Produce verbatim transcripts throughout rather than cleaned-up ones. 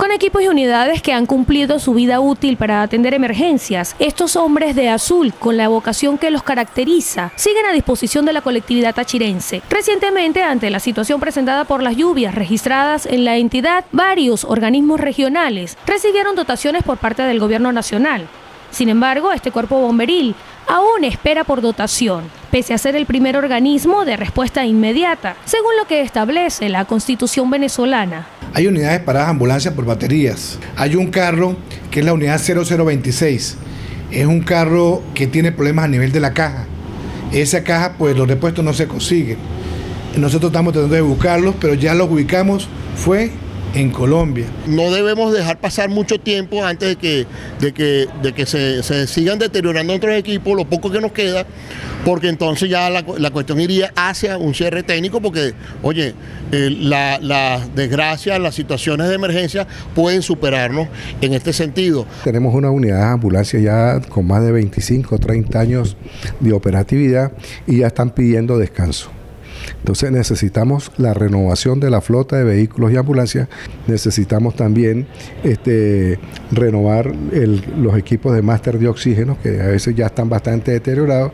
Son equipos y unidades que han cumplido su vida útil para atender emergencias. Estos hombres de azul, con la vocación que los caracteriza, siguen a disposición de la colectividad tachirense. Recientemente, ante la situación presentada por las lluvias registradas en la entidad, varios organismos regionales recibieron dotaciones por parte del gobierno nacional. Sin embargo, este cuerpo bomberil aún espera por dotación, pese a ser el primer organismo de respuesta inmediata, según lo que establece la Constitución venezolana. Hay unidades paradas ambulancias por baterías. Hay un carro que es la unidad cero cero veintiséis. Es un carro que tiene problemas a nivel de la caja. Esa caja, pues los repuestos no se consiguen. Nosotros estamos tratando de buscarlos, pero ya los ubicamos, fue en Colombia. No debemos dejar pasar mucho tiempo antes de que, de que, de que se, se sigan deteriorando nuestros equipos, lo poco que nos queda, porque entonces ya la, la cuestión iría hacia un cierre técnico, porque, oye, eh, la, la desgracia, las situaciones de emergencia pueden superarnos en este sentido. Tenemos una unidad de ambulancia ya con más de veinticinco, treinta años de operatividad y ya están pidiendo descanso. Entonces necesitamos la renovación de la flota de vehículos y ambulancias, necesitamos también este, renovar el, los equipos de máster de oxígeno, que a veces ya están bastante deteriorados.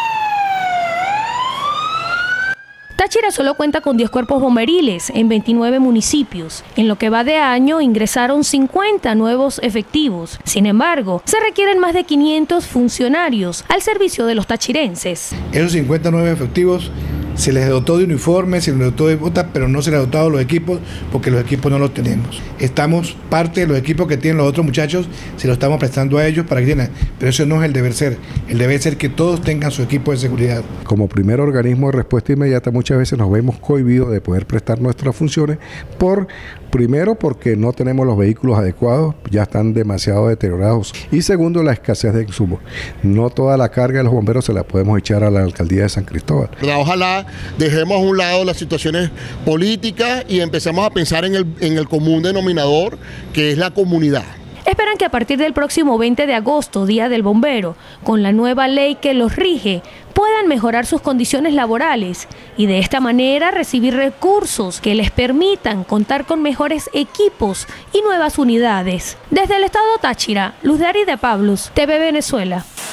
Táchira solo cuenta con diez cuerpos bomberiles en veintinueve municipios. En lo que va de año ingresaron cincuenta nuevos efectivos. Sin embargo, se requieren más de quinientos funcionarios al servicio de los tachirenses. Esos cincuenta nuevos efectivos se les dotó de uniformes, se les dotó de botas, pero no se les ha dotado los equipos porque los equipos no los tenemos. Estamos parte de los equipos que tienen los otros muchachos, se los estamos prestando a ellos para que tengan, pero eso no es el deber ser. El deber ser que todos tengan su equipo de seguridad. Como primer organismo de respuesta inmediata, muchas veces nos vemos cohibidos de poder prestar nuestras funciones por primero porque no tenemos los vehículos adecuados, ya están demasiado deteriorados, y segundo, la escasez de insumos. No toda la carga de los bomberos se la podemos echar a la alcaldía de San Cristóbal. Ojalá dejemos a un lado las situaciones políticas y empecemos a pensar en el, en el común denominador, que es la comunidad. Esperan que a partir del próximo veinte de agosto, Día del Bombero, con la nueva ley que los rige, puedan mejorar sus condiciones laborales y de esta manera recibir recursos que les permitan contar con mejores equipos y nuevas unidades. Desde el estado Táchira, Luz Dari de Pablos, T V Venezuela.